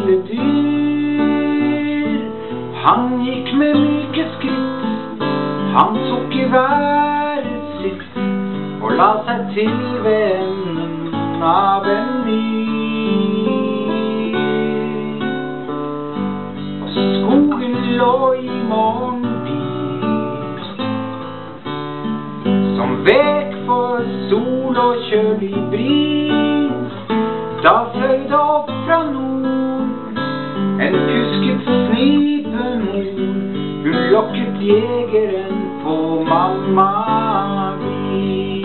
ville dyr. Han gikk med myke skritt, han tok i været sitt og la seg til ved enden av en myr. Og skogen lå i morgenvis, som vek for sol og kjølig bris. Da fløy det opp fra nord en kusket snipemor. Hun lokket jegeren på mamma bi.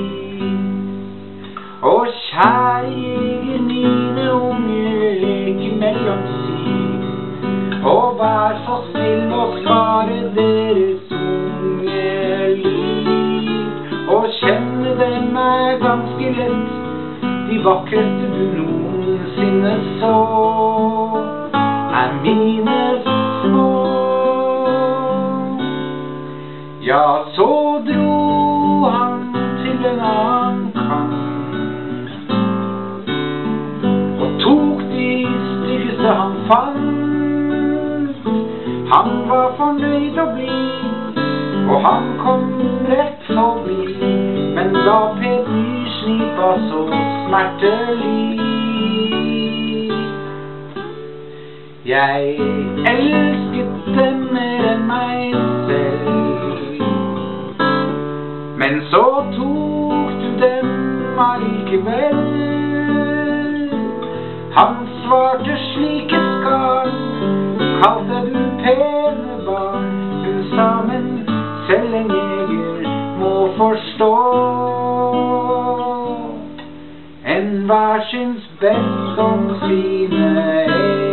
Og kjære jeger, mine unge, leker mellom siv, og vær så snill å spare deres unge liv. Og kjenne dem ganske lett, de vakreste du noensinne så, mine små. Ja, så dro han til en annen kant og tok de styggeste han fant. Han var fornøyd og blid, og han kom rett forbi, men da Peter snipa så smertelig. Jeg elsket dem mer enn meg selv, men så tok du dem allikevel. Han svarte slike skar, kalte du pene barn. Hun sa, men selv en jeger må forstå, en hver syns best om sine